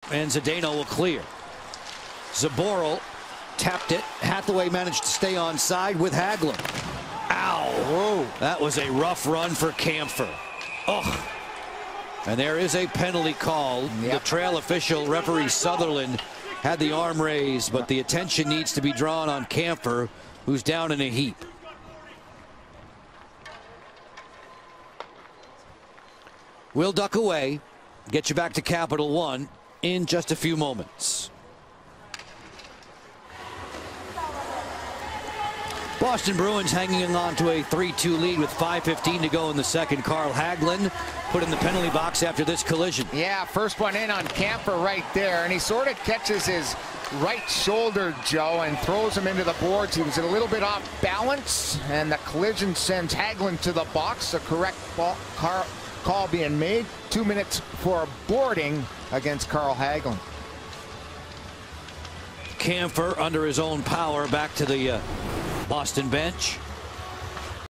and Zdeno will clear. Zaboral tapped it. Hathaway managed to stay onside with Hagelin. Ow! Whoa. That was a rough run for Kampfer. Oh. And there is a penalty called. Yep. The trail official, referee Sutherland, had the arm raised, but the attention needs to be drawn on Kampfer, who's down in a heap. We'll duck away, get you back to Capital One in just a few moments. Boston Bruins hanging on to a 3-2 lead with 5:15 to go in the second. Carl Hagelin put in the penalty box after this collision. Yeah, first one in on Kampfer right there, and he sort of catches his right shoulder, Joe, and throws him into the boards. He was a little bit off balance, and the collision sends Hagelin to the box. The correct call being made. 2 minutes for boarding against Carl Hagelin. Kampfer under his own power back to the Boston bench.